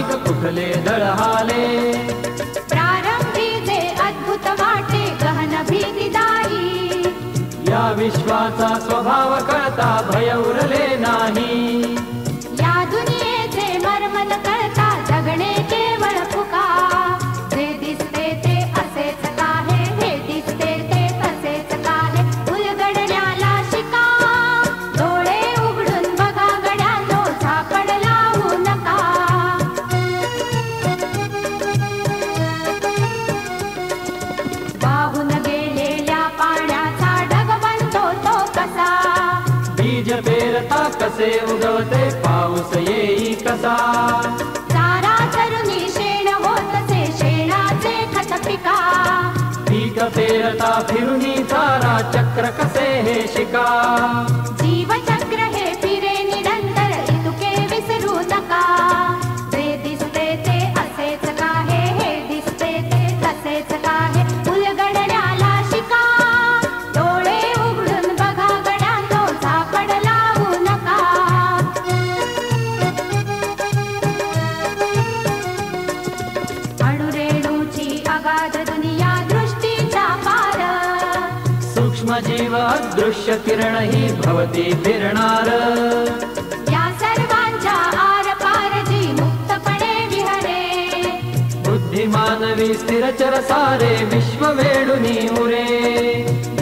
स्वाभाविक कुठले दळहाले. प्रारंभी जे अद्भुत वाटे गहन भीतीदायी, या विश्वाचा स्वभाव कळता भय उरले नाही. या दुनियेचे मर्म न कळता जगणे केवळ फुका. जे दिसते ते असेच काहे, हे दिसते ते तसेच काहे, उलगडण्याला शिका. डोळे उघडून बघा गड्यांनो, झापड लावू नका. वाहून गेलेल्या पाण्याचा ढग बनतो तो कसा. बीज पेरता कसे उगवते पाऊस येई कसा. चारा चरुनी शेण होतसे शेणाचे खत पिका. पीक पेरता फिरुनी चारा चक्र कसे हे शिका. जीवचक्र हे फिरे निरंतर इतुके विसरू नका. जे दिसते ते असेच काहे, हे दिसते ते तसेच काहे, उलगडण्याला शिका. डोळे उघडून बघा गड्यांनो, झापड लावू नका. अणुरेणूची अगाध दुनिया दृष्टीचा पार. सूक्ष्म जीव अदृश्य किरण ही भवती फिरणार. या सर्वांच्या आरपार जी मुक्तपणे विहरे. बुद्धिमानवी स्थिरचर सारे विश्व वेडुनी उरे.